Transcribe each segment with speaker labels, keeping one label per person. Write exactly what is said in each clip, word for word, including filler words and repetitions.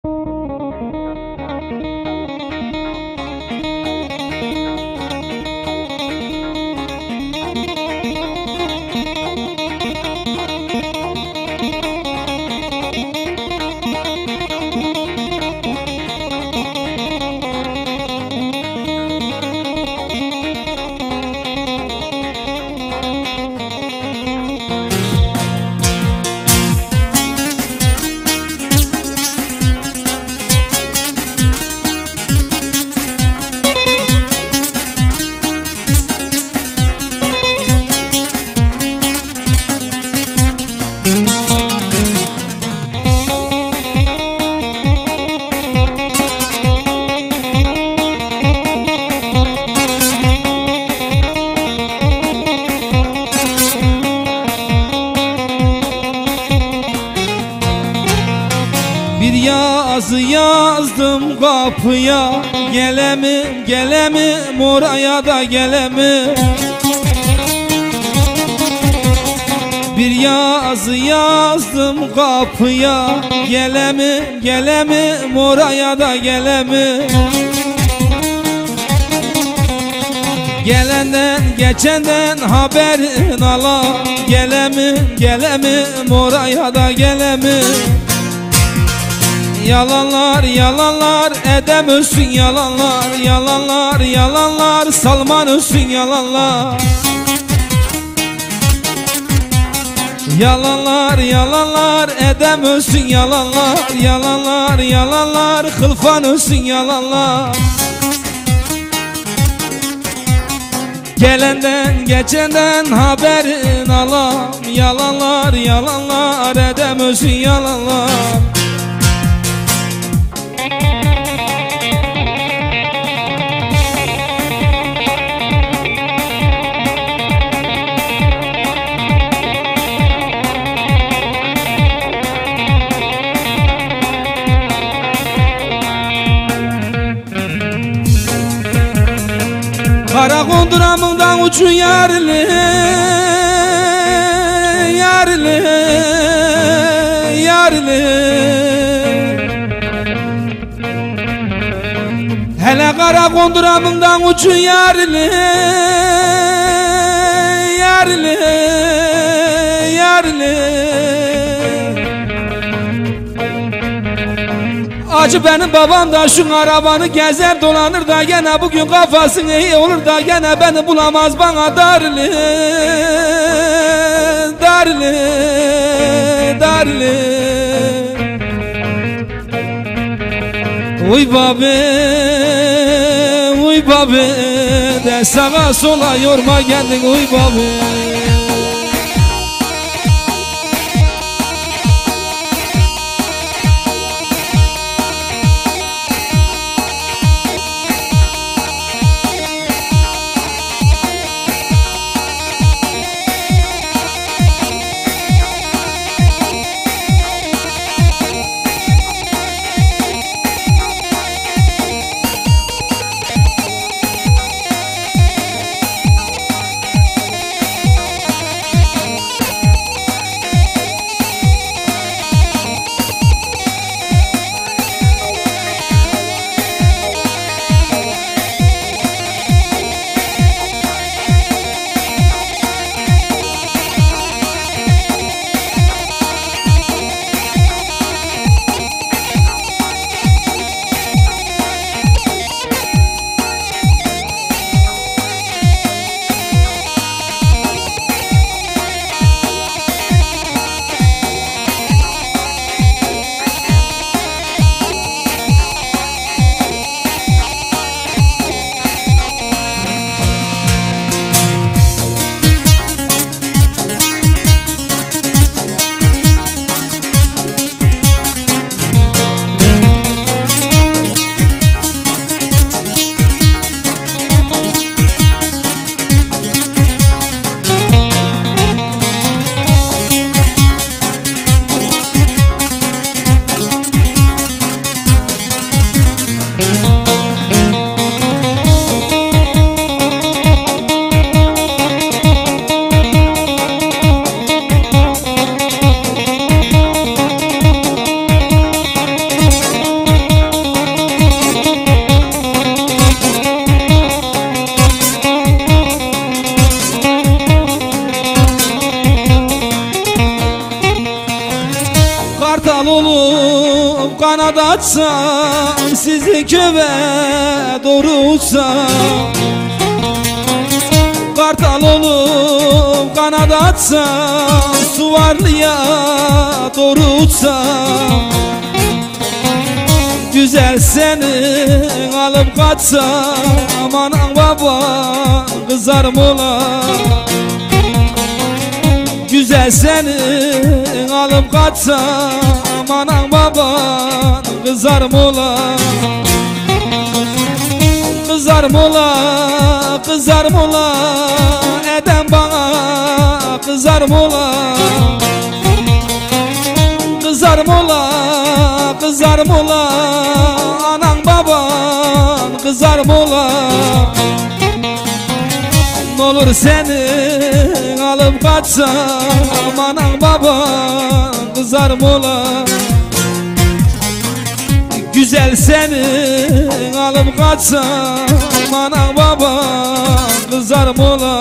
Speaker 1: Bir yazı yazdım kapıya, gelemim gelemim oraya da gelemim. Bir yazı yazdım kapıya, gelemim gelemim oraya da gelemim. Gelenden geçenden haberin ala, gelemim gelemim oraya da gelemim. Yalanlar yalanlar edemezsin, yalanlar yalanlar yalanlar Salman Hüsnü yalanlar. Yalanlar yalanlar edemezsin, yalanlar yalanlar yalanlar Hılfan Hüsnü yalanlar. Gelenden geçenden haberin alam, yalanlar yalanlar edemezsin, yalanlar. Kara konduramından uçun yarlı, yarlı, yarlı. Hele kara konduramından uçun yarlı, yarlı, yarlı. Acı benim babam da şu arabanı gezer dolanır da gene bugün kafasını iyi olur da gene beni bulamaz bana darlı, darlı, darlı. Uy babi, uy babi, de sağa sola yorma kendin uy babi. olup kanat açsam, sizi köve doğru uçsam, kartal olup kanat açsam, Suvarlıya doğru uçsam, güzel seni alıp kaçsam, anan baban kızarım ola. Güzel seni alıp kaçsam, anan baban kızarım ola. Kızarım ola, kızarım ola, eden bana kızarım ola. Kızarım ola, kızarım ola, anan baban kızarım ola. N'olur seni alıp kaçsam, anan baban kızarım ola. Güzel seni alıp kaçsam, anan baban kızarım ola.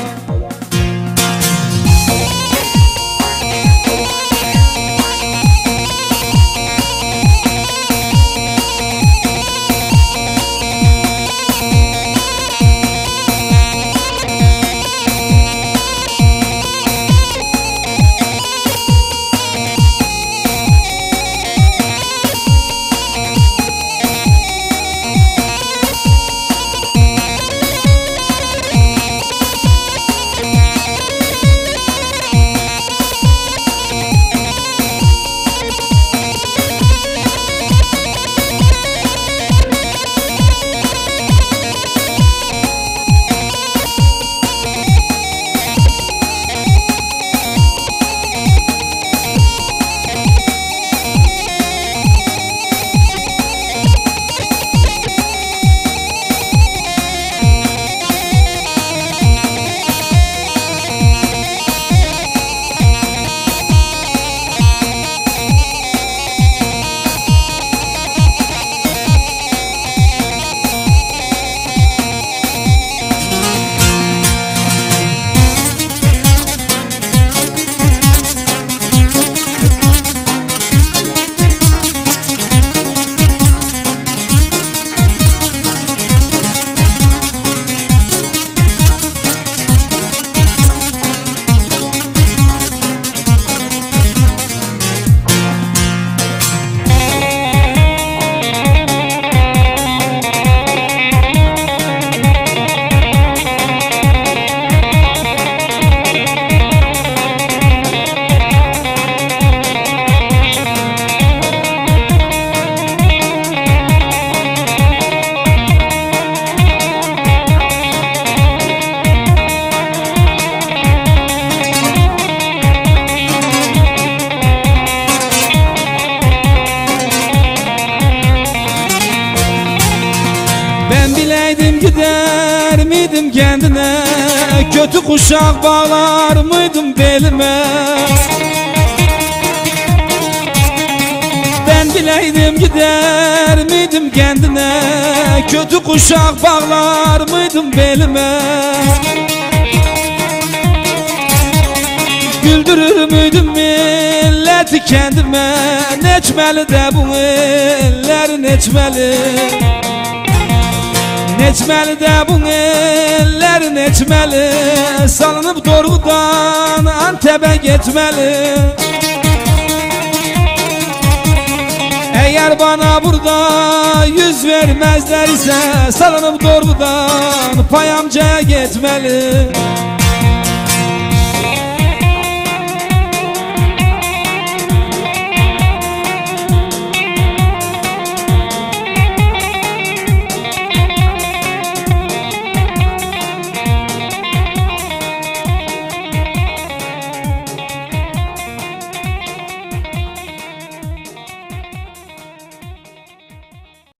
Speaker 1: Gider miydim kendine, kötü kuşak bağlar mıydım belime? Ben bileydim gider miydim kendine, kötü kuşak bağlar mıydım belime? Güldürür müydüm milleti kendime, neçmeli de bu eller neçmeli? Neçmeli de bu eller neçmeli, salınıp doğrudan Antep'e gitmeli. Eğer bana burada yüz vermezlerse, salınıp doğrudan Payamca'ya gitmeli.